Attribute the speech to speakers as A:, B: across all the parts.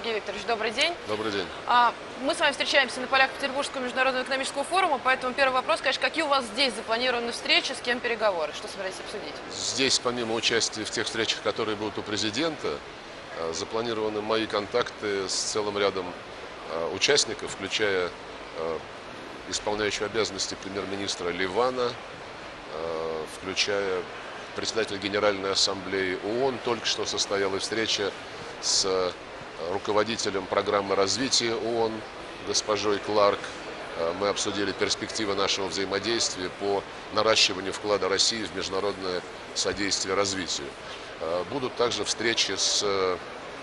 A: Сергей Викторович, добрый день.
B: Добрый день.
A: Мы с вами встречаемся на полях Петербургского международного экономического форума, поэтому первый вопрос, конечно, какие у вас здесь запланированы встречи, с кем переговоры, что собираетесь обсудить?
B: Здесь, помимо участия в тех встречах, которые будут у президента, запланированы мои контакты с целым рядом участников, включая исполняющего обязанности премьер-министра Ливана, включая председателя Генеральной Ассамблеи ООН. Только что состоялась встреча с руководителем программы развития ООН госпожой Кларк. Мы обсудили перспективы нашего взаимодействия по наращиванию вклада России в международное содействие развитию. Будут также встречи с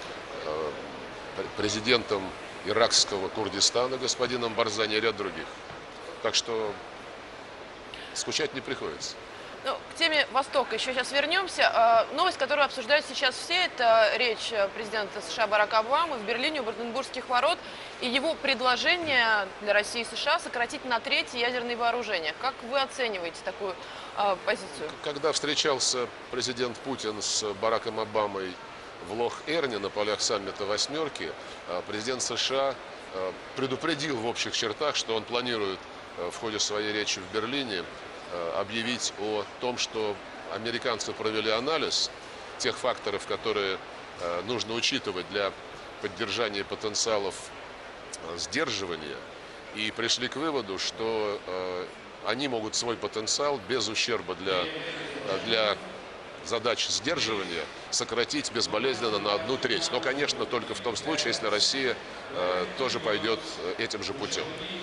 B: президентом иракского Курдистана господином Барзани и ряд других. Так что скучать не приходится.
A: Ну, к теме Востока еще сейчас вернемся. Новость, которую обсуждают сейчас все, это речь президента США Барака Обамы в Берлине у Бранденбургских ворот и его предложение для России и США сократить на треть ядерные вооружения. Как вы оцениваете такую позицию?
B: Когда встречался президент Путин с Бараком Обамой в Лох-Эрне на полях саммита «Восьмерки», президент США предупредил в общих чертах, что он планирует в ходе своей речи в Берлине объявить о том, что американцы провели анализ тех факторов, которые нужно учитывать для поддержания потенциалов сдерживания, и пришли к выводу, что они могут свой потенциал без ущерба для задач сдерживания сократить безболезненно на 1/3. Но, конечно, только в том случае, если Россия тоже пойдет этим же путем.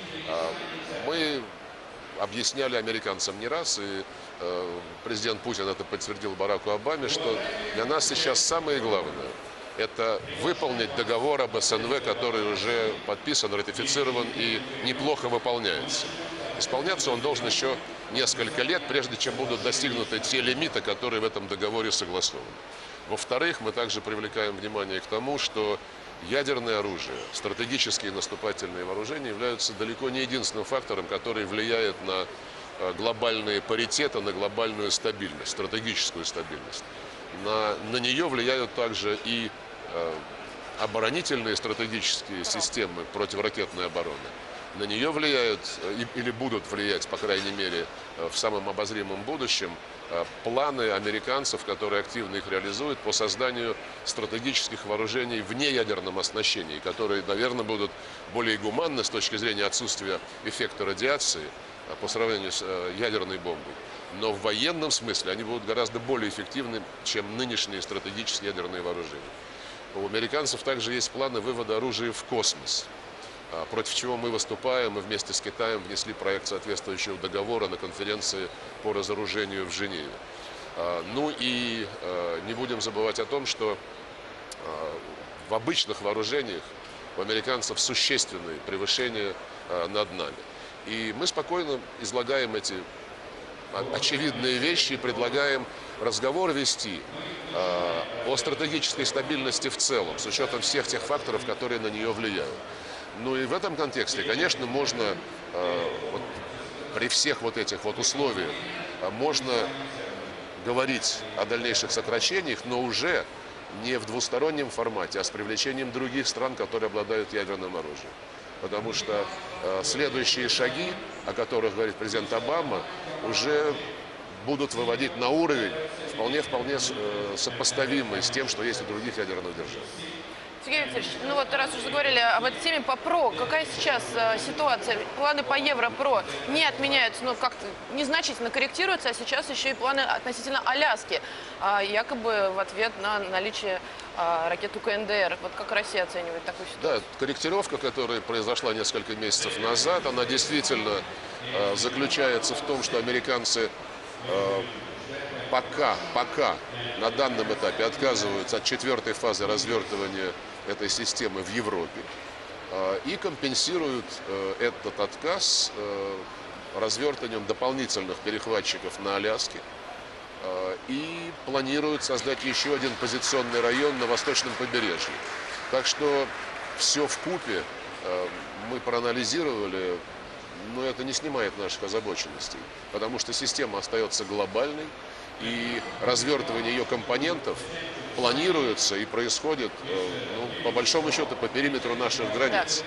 B: Мы объясняли американцам не раз, и президент Путин это подтвердил Бараку Обаме, что для нас сейчас самое главное – это выполнить договор об СНВ, который уже подписан, ратифицирован и неплохо выполняется. Исполняться он должен еще несколько лет, прежде чем будут достигнуты те лимиты, которые в этом договоре согласованы. Во-вторых, мы также привлекаем внимание к тому, что ядерное оружие, стратегические наступательные вооружения являются далеко не единственным фактором, который влияет на глобальные паритеты, на глобальную стабильность, стратегическую стабильность. На нее влияют также и оборонительные стратегические системы противоракетной обороны. На нее влияют или будут влиять, по крайней мере, в самом обозримом будущем, планы американцев, которые активно их реализуют по созданию стратегических вооружений в неядерном оснащении, которые, наверное, будут более гуманны с точки зрения отсутствия эффекта радиации по сравнению с ядерной бомбой. Но в военном смысле они будут гораздо более эффективны, чем нынешние стратегические ядерные вооружения. У американцев также есть планы вывода оружия в космос, против чего мы выступаем. Мы вместе с Китаем внесли проект соответствующего договора на конференции по разоружению в Женеве. Ну и не будем забывать о том, что в обычных вооружениях у американцев существенные превышения над нами. И мы спокойно излагаем эти очевидные вещи и предлагаем разговор вести о стратегической стабильности в целом, с учетом всех тех факторов, которые на нее влияют. Ну и в этом контексте, конечно, можно при всех вот этих вот условиях можно говорить о дальнейших сокращениях, но уже не в двустороннем формате, а с привлечением других стран, которые обладают ядерным оружием. Потому что следующие шаги, о которых говорит президент Обама, уже будут выводить на уровень вполне сопоставимый с тем, что есть у других ядерных держав.
A: Сергей Викторович, ну вот раз уже заговорили об этой теме по ПРО, какая сейчас ситуация? Планы по Европро не отменяются, но как-то незначительно корректируются, а сейчас еще и планы относительно Аляски, якобы в ответ на наличие ракет УКНДР. Вот как Россия оценивает такую ситуацию?
B: Да, корректировка, которая произошла несколько месяцев назад, она действительно заключается в том, что американцы пока на данном этапе отказываются от 4-й фазы развертывания этой системы в Европе и компенсируют этот отказ развертыванием дополнительных перехватчиков на Аляске и планируют создать еще один позиционный район на восточном побережье. Так что все вкупе мы проанализировали, но это не снимает наших озабоченностей, потому что система остается глобальной, и развертывание ее компонентов планируется и происходит, ну, по большому счету, по периметру наших границ.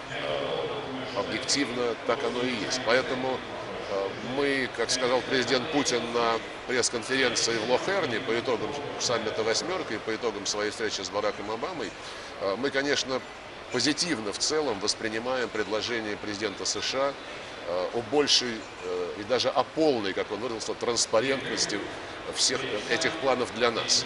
B: Объективно так оно и есть. Поэтому мы, как сказал президент Путин на пресс-конференции в Лохерне по итогам саммита «Восьмерка» и по итогам своей встречи с Бараком Обамой, мы, конечно, позитивно в целом воспринимаем предложение президента США о большей и даже о полной, как он выразился, транспарентности всех этих планов для нас.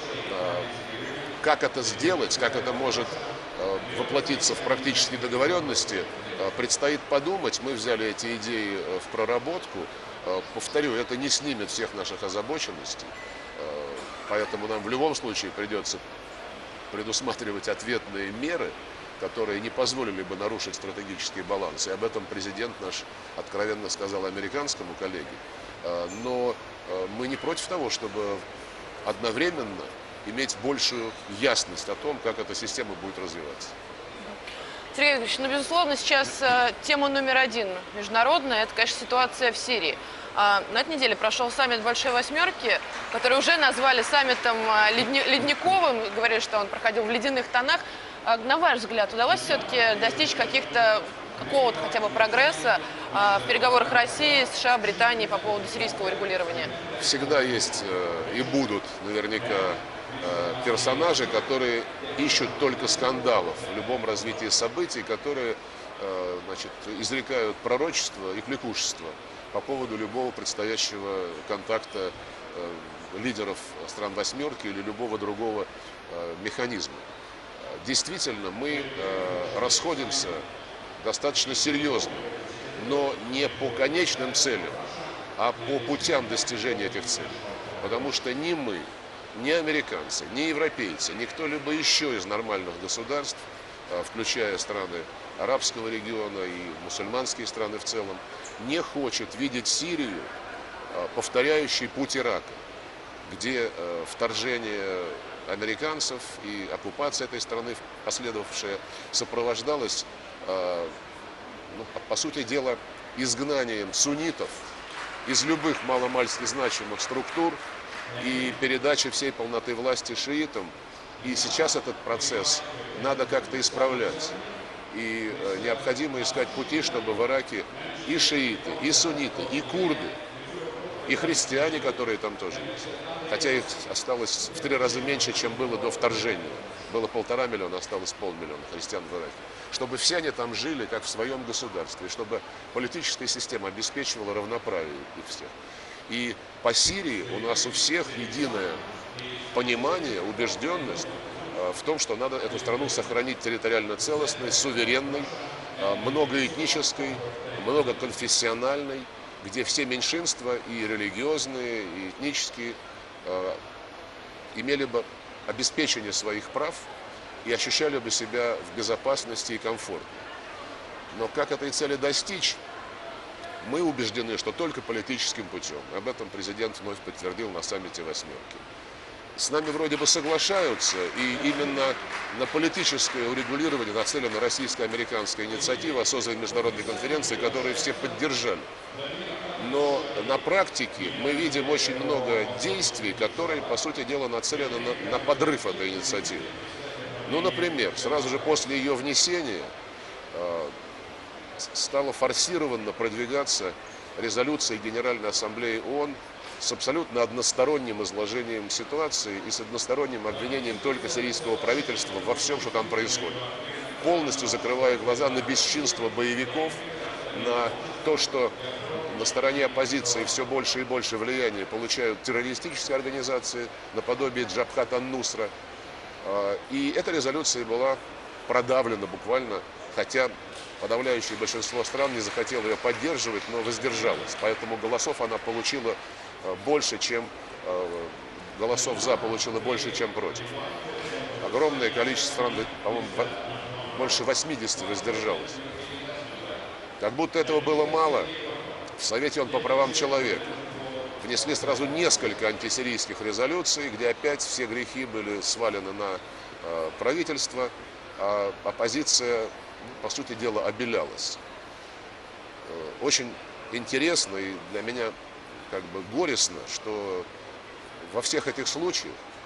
B: Как это сделать, как это может воплотиться в практические договоренности, предстоит подумать. Мы взяли эти идеи в проработку. Повторю, это не снимет всех наших озабоченностей, поэтому нам в любом случае придется предусматривать ответные меры, которые не позволили бы нарушить стратегический баланс. И об этом президент наш откровенно сказал американскому коллеге. Но мы не против того, чтобы одновременно иметь большую ясность о том, как эта система будет развиваться.
A: Сергей Викторович, ну, безусловно, сейчас тема номер один международная – это, конечно, ситуация в Сирии. На этой неделе прошел саммит Большой Восьмерки, который уже назвали саммитом ледниковым, говорили, что он проходил в ледяных тонах. На ваш взгляд, удалось все-таки достичь какого-то хотя бы прогресса в переговорах России, США, Британии по поводу сирийского регулирования?
B: Всегда есть и будут наверняка персонажи, которые ищут только скандалов в любом развитии событий, которые, значит, изрекают пророчество и кликушество по поводу любого предстоящего контакта лидеров стран «Восьмерки» или любого другого механизма. Действительно, мы расходимся достаточно серьезно, но не по конечным целям, а по путям достижения этих целей. Потому что ни мы, ни американцы, ни европейцы, ни кто-либо еще из нормальных государств, включая страны арабского региона и мусульманские страны в целом, не хочет видеть Сирию, повторяющей путь Ирака, где вторжение американцев и оккупация этой страны, последовавшая, сопровождалась, ну, по сути дела, изгнанием суннитов из любых маломальски значимых структур и передачей всей полноты власти шиитам. И сейчас этот процесс надо как-то исправлять. И необходимо искать пути, чтобы в Ираке и шииты, и сунниты, и курды, и христиане, которые там тоже есть. Хотя их осталось в 3 раза меньше, чем было до вторжения. Было 1,5 миллиона, осталось 500 000 христиан в Ираке. Чтобы все они там жили, как в своем государстве, чтобы политическая система обеспечивала равноправие их всех. И по Сирии у нас у всех единое понимание, убежденность в том, что надо эту страну сохранить территориально целостной, суверенной, многоэтнической, многоконфессиональной, где все меньшинства, и религиозные, и этнические, имели бы обеспечение своих прав и ощущали бы себя в безопасности и комфорте. Но как этой цели достичь, мы убеждены, что только политическим путем. Об этом президент вновь подтвердил на саммите «Восьмерки». С нами вроде бы соглашаются, и именно на политическое урегулирование нацелена российско-американская инициатива о создании международной конференции, которую все поддержали. Но на практике мы видим очень много действий, которые, по сути дела, нацелены на подрыв этой инициативы. Ну, например, сразу же после ее внесения стала форсированно продвигаться резолюция Генеральной Ассамблеи ООН с абсолютно односторонним изложением ситуации и с односторонним обвинением только сирийского правительства во всем, что там происходит. Полностью закрывая глаза на бесчинство боевиков, на то, что на стороне оппозиции все больше и больше влияния получают террористические организации, наподобие Джабхат ан-Нусра. И эта резолюция была продавлена буквально, хотя подавляющее большинство стран не захотело ее поддерживать, но воздержалось. Поэтому голосов она получила больше, чем голосов «за» получила больше, чем против. Огромное количество стран, по-моему, больше 80 воздержалось. Как будто этого было мало, в Совете ООН по правам человека внесли сразу несколько антисирийских резолюций, где опять все грехи были свалены на правительство, а оппозиция, по сути дела, обелялась. Очень интересно и для меня как бы горестно, что во всех этих случаях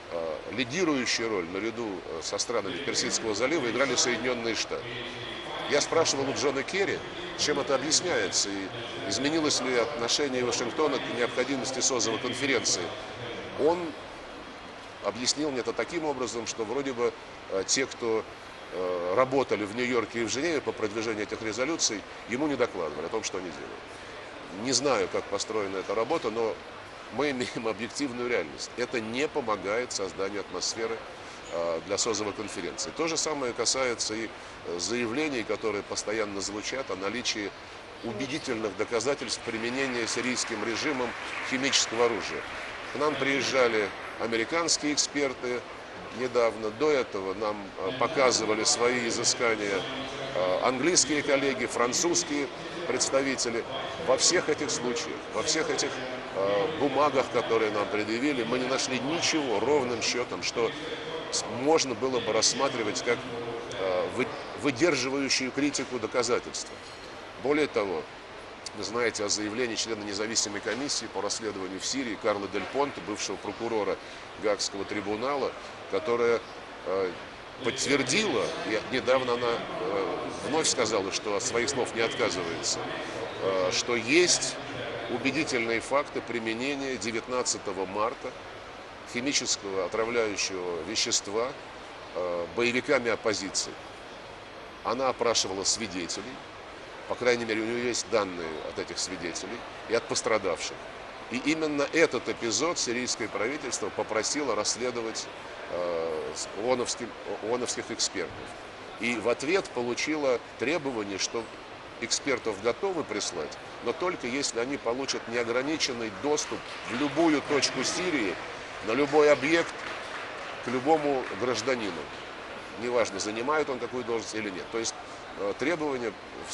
B: лидирующую роль наряду со странами Персидского залива играли Соединенные Штаты. Я спрашивал у Джона Керри, чем это объясняется, и изменилось ли отношение Вашингтона к необходимости созыва конференции. Он объяснил мне это таким образом, что вроде бы те, кто работали в Нью-Йорке и в Женеве по продвижению этих резолюций, ему не докладывали о том, что они делают. Не знаю, как построена эта работа, но мы имеем объективную реальность. Это не помогает созданию атмосферы для созыва конференции. То же самое касается и заявлений, которые постоянно звучат о наличии убедительных доказательств применения сирийским режимом химического оружия. К нам приезжали американские эксперты недавно, до этого нам показывали свои изыскания английские коллеги, французские представители. Во всех этих случаях, во всех этих бумагах, которые нам предъявили, мы не нашли ничего ровным счетом, что можно было бы рассматривать как выдерживающую критику доказательства. Более того, вы знаете о заявлении члена независимой комиссии по расследованию в Сирии Карла Дель Понте, бывшего прокурора Гаагского трибунала, которая подтвердила, и недавно она вновь сказала, что от своих слов не отказывается, что есть убедительные факты применения 19 марта химического отравляющего вещества боевиками оппозиции. Она опрашивала свидетелей, по крайней мере, у нее есть данные от этих свидетелей и от пострадавших. И именно этот эпизод сирийское правительство попросило расследовать ООНовских экспертов. И в ответ получило требование, что экспертов готовы прислать, но только если они получат неограниченный доступ в любую точку Сирии, на любой объект, к любому гражданину. Неважно, занимает он какую должность или нет. То есть требование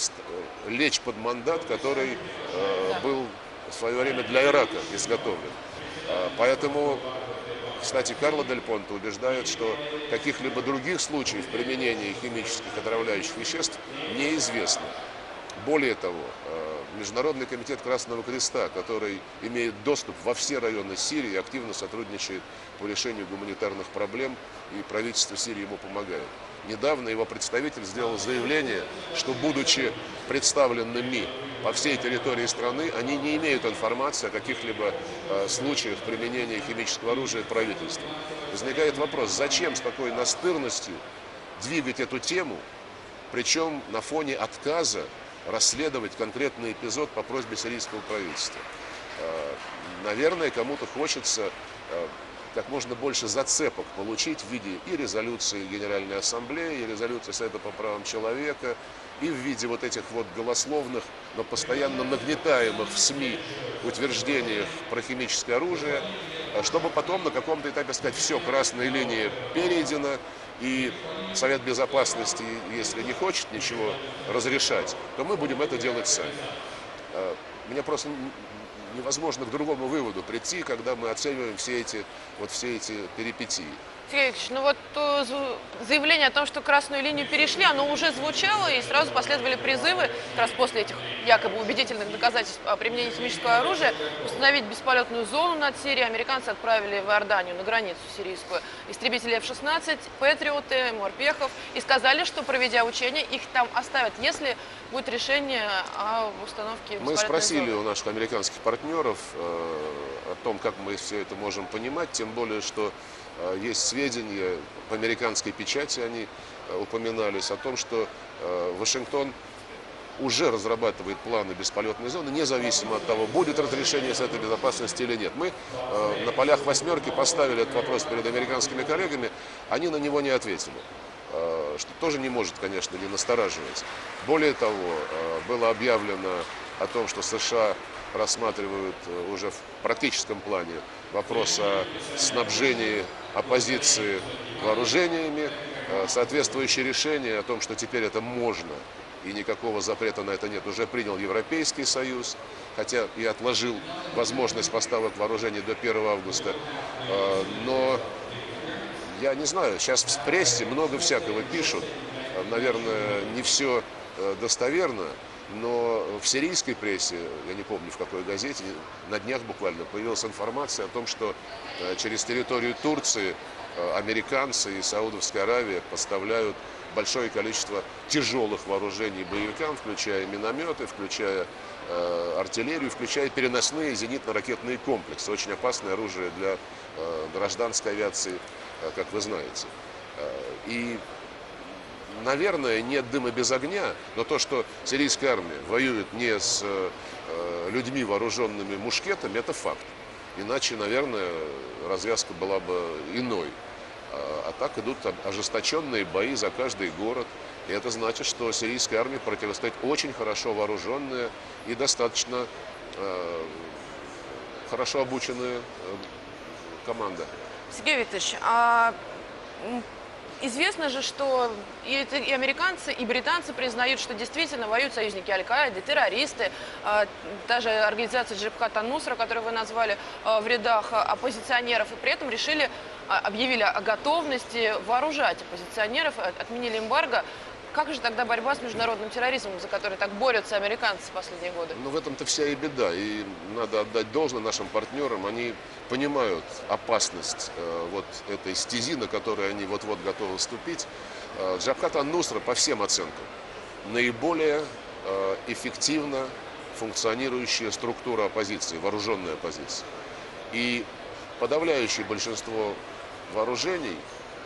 B: лечь под мандат, который был в свое время для Ирака изготовлен. Поэтому, кстати, Карло Дель Понте убеждает, что каких-либо других случаев применения химических отравляющих веществ неизвестно. Более того, Международный комитет Красного Креста, который имеет доступ во все районы Сирии, активно сотрудничает по решению гуманитарных проблем, и правительство Сирии ему помогает. Недавно его представитель сделал заявление, что, будучи представленными по всей территории страны, они не имеют информации о каких-либо случаях применения химического оружия правительством. Возникает вопрос, зачем с такой настырностью двигать эту тему, причем на фоне отказа расследовать конкретный эпизод по просьбе сирийского правительства. Наверное, кому-то хочется как можно больше зацепок получить в виде и резолюции Генеральной Ассамблеи, и резолюции Совета по правам человека, и в виде вот этих вот голословных, но постоянно нагнетаемых в СМИ утверждениях про химическое оружие, чтобы потом на каком-то этапе сказать, все, красная линия перейдена, и Совет Безопасности, если не хочет ничего разрешать, то мы будем это делать сами. Мне просто невозможно к другому выводу прийти, когда мы оцениваем все эти перипетии.
A: Сергей Викторович, ну вот заявление о том, что красную линию перешли, оно уже звучало, и сразу последовали призывы, как раз после этих якобы убедительных доказательств о применении химического оружия, установить бесполетную зону над Сирией. Американцы отправили в Иорданию, на границу сирийскую, истребители F-16, Патриоты, Морпехов, и сказали, что, проведя учения, их там оставят, если будет решение о установке бесполетной
B: Мы спросили
A: зоны.
B: у наших американских партнеров о том, как мы все это можем понимать, тем более, что есть сведения, в американской печати они упоминались, о том, что Вашингтон уже разрабатывает планы бесполетной зоны, независимо от того, будет разрешение Совета Безопасности или нет. Мы на полях «восьмерки» поставили этот вопрос перед американскими коллегами, они на него не ответили, что тоже не может, конечно, не настораживать. Более того, было объявлено о том, что США рассматривают уже в практическом плане вопрос о снабжении оппозиции вооружениями, соответствующее решение о том, что теперь это можно и никакого запрета на это нет, уже принял Европейский Союз, хотя и отложил возможность поставок вооружений до 1 августа. Но я не знаю, сейчас в прессе много всякого пишут, наверное, не все достоверно. Но в сирийской прессе, я не помню в какой газете, на днях буквально появилась информация о том, что через территорию Турции американцы и Саудовская Аравия поставляют большое количество тяжелых вооружений боевикам, включая минометы, включая артиллерию, включая переносные зенитно-ракетные комплексы. Очень опасное оружие для гражданской авиации, как вы знаете. И, наверное, нет дыма без огня, но то, что сирийская армия воюет не с людьми, вооруженными мушкетами, это факт. Иначе, наверное, развязка была бы иной. А так идут ожесточенные бои за каждый город. И это значит, что сирийской армии противостоит очень хорошо вооруженная и достаточно хорошо обученная команда.
A: Сергей Викторович, известно же, что и американцы, и британцы признают, что действительно воюют союзники Аль-Каиды, террористы, даже организация Джабхат ан-Нусра, которую вы назвали, в рядах оппозиционеров, и при этом объявили о готовности вооружать оппозиционеров, отменили эмбарго. Как же тогда борьба с международным терроризмом, за который так борются американцы в последние годы?
B: Ну, в этом-то вся и беда. И надо отдать должное нашим партнерам. Они понимают опасность вот этой стези, на которой они вот-вот готовы вступить. Джабхат ан-Нусра, по всем оценкам, наиболее эффективно функционирующая структура оппозиции, вооруженная оппозиция. И подавляющее большинство вооружений,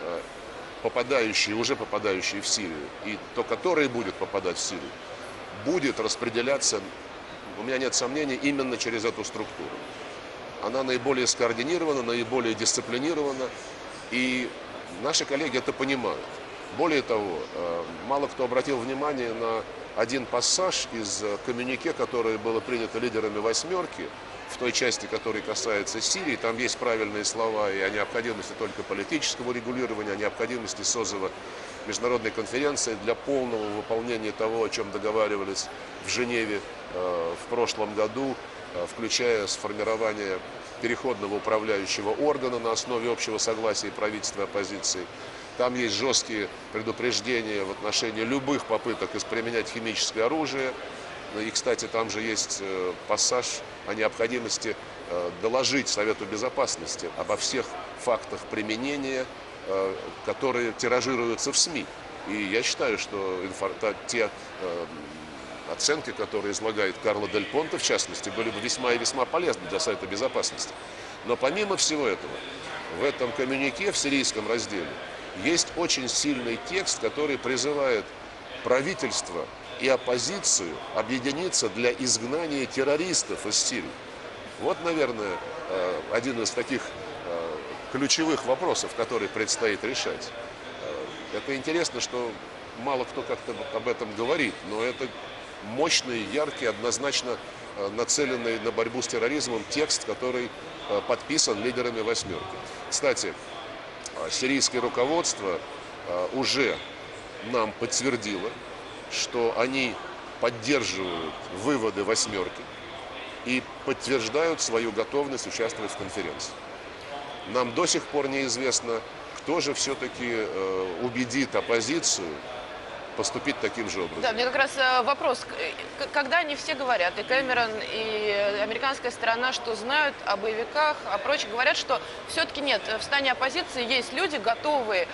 B: уже попадающие в Сирию, и то, которое будет попадать в Сирию, будет распределяться, у меня нет сомнений, именно через эту структуру. Она наиболее скоординирована, наиболее дисциплинирована, и наши коллеги это понимают. Более того, мало кто обратил внимание на один пассаж из коммюнике, которое было принято лидерами «восьмерки», в той части, которая касается Сирии. Там есть правильные слова и о необходимости только политического регулирования, о необходимости созыва международной конференции для полного выполнения того, о чем договаривались в Женеве в прошлом году, включая сформирование переходного управляющего органа на основе общего согласия правительства и оппозиции. Там есть жесткие предупреждения в отношении любых попыток применять химическое оружие. И, кстати, там же есть пассаж о необходимости доложить Совету Безопасности обо всех фактах применения, которые тиражируются в СМИ. И я считаю, что те оценки, которые излагает Карло Дель Понте, в частности, были бы весьма и весьма полезны для Совета Безопасности. Но помимо всего этого, в этом коммюнике, в сирийском разделе, есть очень сильный текст, который призывает правительство и оппозицию объединиться для изгнания террористов из Сирии. Вот, наверное, один из таких ключевых вопросов, который предстоит решать. Это интересно, что мало кто как-то об этом говорит, но это мощный, яркий, однозначно нацеленный на борьбу с терроризмом текст, который подписан лидерами «восьмерки». Кстати, сирийское руководство уже нам подтвердило, что они поддерживают выводы «восьмерки» и подтверждают свою готовность участвовать в конференции. Нам до сих пор неизвестно, кто же все-таки убедит оппозицию поступить таким же образом.
A: Да, мне как раз вопрос, когда они все говорят, и Кэмерон, и американская сторона, что знают о боевиках, а прочие говорят, что все-таки нет, в стане оппозиции есть люди, готовые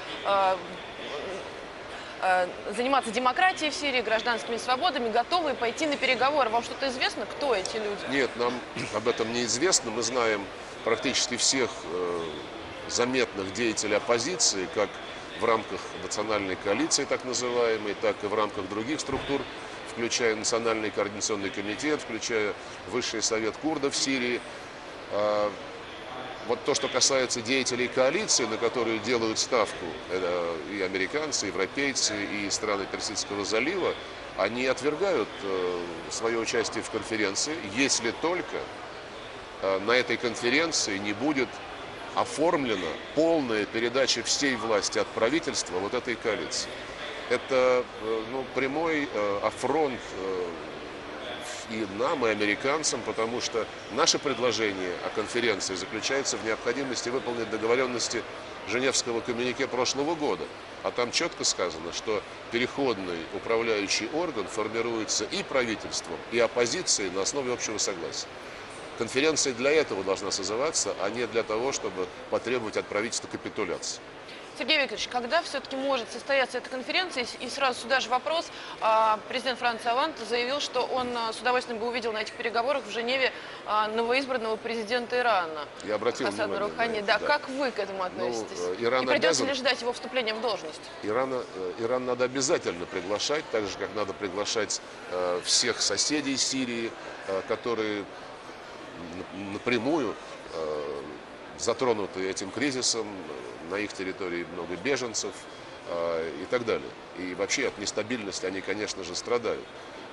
A: заниматься демократией в Сирии, гражданскими свободами, готовые пойти на переговоры. Вам что-то известно, кто эти люди?
B: Нет, нам об этом неизвестно. Мы знаем практически всех заметных деятелей оппозиции, как в рамках национальной коалиции, так называемой, так и в рамках других структур, включая Национальный координационный комитет, включая Высший совет курдов Сирии. Вот то, что касается деятелей коалиции, на которую делают ставку и американцы, и европейцы, и страны Персидского залива, они отвергают свое участие в конференции, если только на этой конференции не будет оформлена полная передача всей власти от правительства вот этой коалиции. Это прямой афронт и нам, и американцам, потому что наше предложение о конференции заключается в необходимости выполнить договоренности Женевского коммюнике прошлого года. А там четко сказано, что переходный управляющий орган формируется и правительством, и оппозицией на основе общего согласия. Конференция для этого должна созываться, а не для того, чтобы потребовать от правительства капитуляции.
A: Сергей Викторович, когда все-таки может состояться эта конференция? И сразу сюда же вопрос. Президент Франции Олланд заявил, что он с удовольствием бы увидел на этих переговорах в Женеве новоизбранного президента Ирана.
B: Я обратил
A: Хасана
B: внимание
A: Роухани.
B: на это,
A: Да.
B: да.
A: Как вы к этому относитесь?
B: Иран
A: И придется
B: обязан-
A: ли ждать его вступления в должность?
B: Иран надо обязательно приглашать, так же, как надо приглашать всех соседей Сирии, которые напрямую затронуты этим кризисом, на их территории много беженцев и так далее. И вообще от нестабильности они, конечно же, страдают.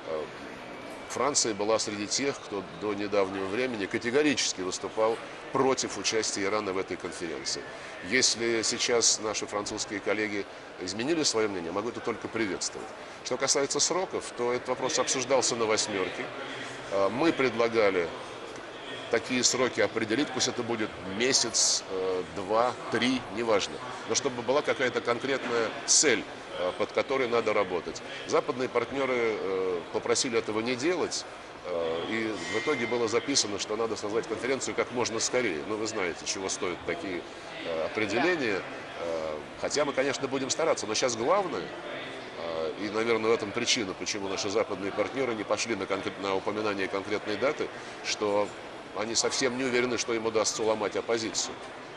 B: Франция была среди тех, кто до недавнего времени категорически выступал против участия Ирана в этой конференции. Если сейчас наши французские коллеги изменили свое мнение, могу это только приветствовать. Что касается сроков, то этот вопрос обсуждался на «восьмерке». Мы предлагали такие сроки определить, пусть это будет месяц, 2, 3, неважно. Но чтобы была какая-то конкретная цель, под которой надо работать. Западные партнеры попросили этого не делать, и в итоге было записано, что надо созвать конференцию как можно скорее. Ну, вы знаете, чего стоят такие определения. Хотя мы, конечно, будем стараться, но сейчас главное, и, наверное, в этом причина, почему наши западные партнеры не пошли на упоминание конкретной даты, что они совсем не уверены, что им удастся уломать оппозицию.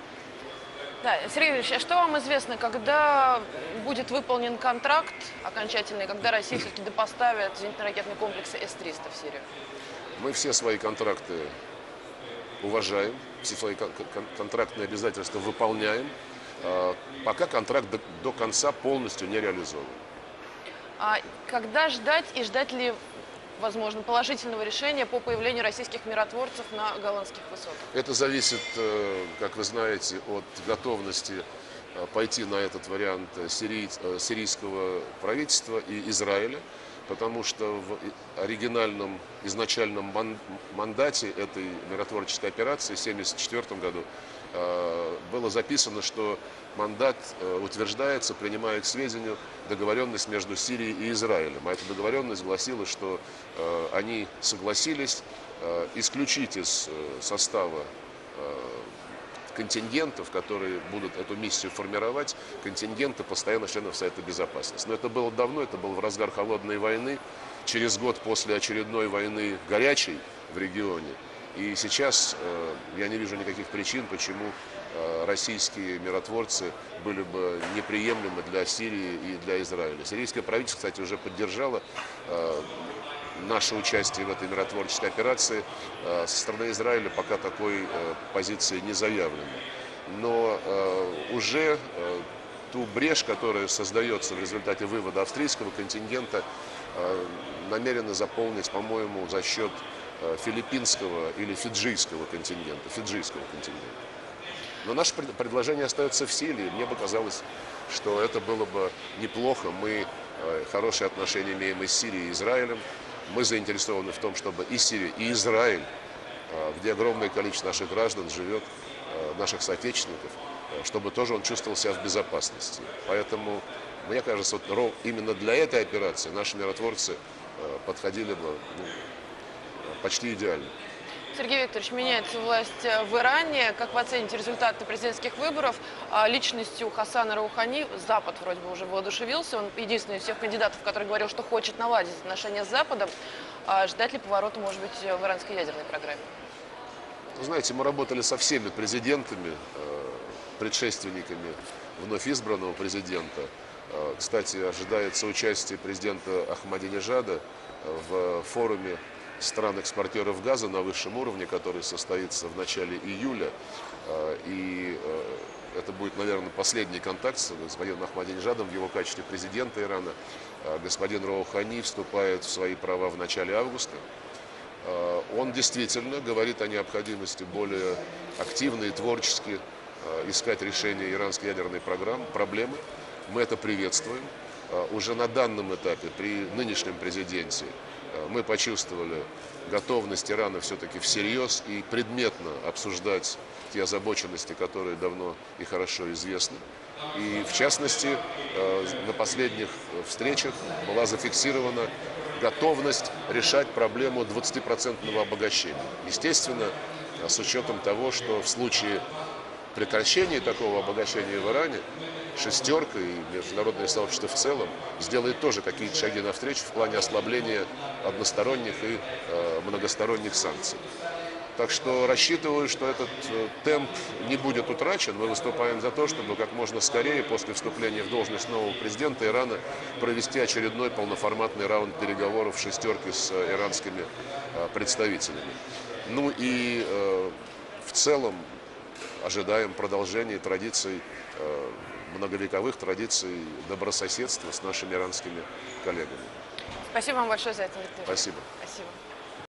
A: Да, Сергей Викторович, а что вам известно, когда будет выполнен контракт окончательный, когда Россия все-таки допоставит зенитно-ракетные комплексы С-300 в Сирию?
B: Мы все свои контракты уважаем, все свои контрактные обязательства выполняем, пока контракт до конца полностью не реализован.
A: А когда ждать и ждать ли, возможно, положительного решения по появлению российских миротворцев на голландских высотах?
B: Это зависит, как вы знаете, от готовности пойти на этот вариант сирийского правительства и Израиля, потому что в оригинальном, изначальном мандате этой миротворческой операции в 1974 году было записано, что мандат утверждается, принимает к сведению договоренность между Сирией и Израилем. А эта договоренность гласила, что они согласились исключить из состава контингентов, которые будут эту миссию формировать, контингенты постоянно членов Совета Безопасности. Но это было давно, это было в разгар холодной войны, через год после очередной войны горячей в регионе. И сейчас я не вижу никаких причин, почему российские миротворцы были бы неприемлемы для Сирии и для Израиля. Сирийское правительство, кстати, уже поддержало наше участие в этой миротворческой операции. Со стороны Израиля пока такой позиции не заявлено. Но уже ту брешь, которая создается в результате вывода австрийского контингента, намерены заполнить, по-моему, за счет филиппинского или фиджийского контингента. Но наше предложение остается в силе. Мне бы казалось, что это было бы неплохо. Мы хорошие отношения имеем и с Сирией, и Израилем. Мы заинтересованы в том, чтобы и Сирия, и Израиль, где огромное количество наших граждан живет, наших соотечественников, чтобы тоже он чувствовал себя в безопасности. Поэтому, мне кажется, вот именно для этой операции наши миротворцы подходили бы почти идеально.
A: Сергей Викторович, меняется власть в Иране. Как вы оцените результаты президентских выборов? Личностью Хасана Роухани Запад вроде бы уже воодушевился. Он единственный из всех кандидатов, который говорил, что хочет наладить отношения с Западом. Ждать ли поворота, может быть, в иранской ядерной программе?
B: Вы знаете, мы работали со всеми президентами, предшественниками вновь избранного президента. Кстати, ожидается участие президента Ахмадинежада в форуме стран-экспортеров газа на высшем уровне, который состоится в начале июля. И это будет, наверное, последний контакт с господином Ахмадинежадом в его качестве президента Ирана. Господин Роухани вступает в свои права в начале августа. Он действительно говорит о необходимости более активно и творчески искать решение иранской ядерной проблемы. Мы это приветствуем. уже на данном этапе, при нынешнем президенте, мы почувствовали готовность Ирана все-таки всерьез и предметно обсуждать те озабоченности, которые давно и хорошо известны. И в частности, на последних встречах была зафиксирована готовность решать проблему 20% обогащения. Естественно, с учетом того, что в случае прекращения такого обогащения в Иране «шестерка» и международное сообщество в целом сделает тоже какие-то шаги навстречу в плане ослабления односторонних и многосторонних санкций. Так что рассчитываю, что этот темп не будет утрачен. Мы выступаем за то, чтобы как можно скорее, после вступления в должность нового президента Ирана, провести очередной полноформатный раунд переговоров «шестерки» с иранскими представителями. Ну и в целом ожидаем продолжения традиций, многовековых традиций добрососедства с нашими иранскими коллегами.
A: Спасибо вам большое за это, Виктор.
B: Спасибо.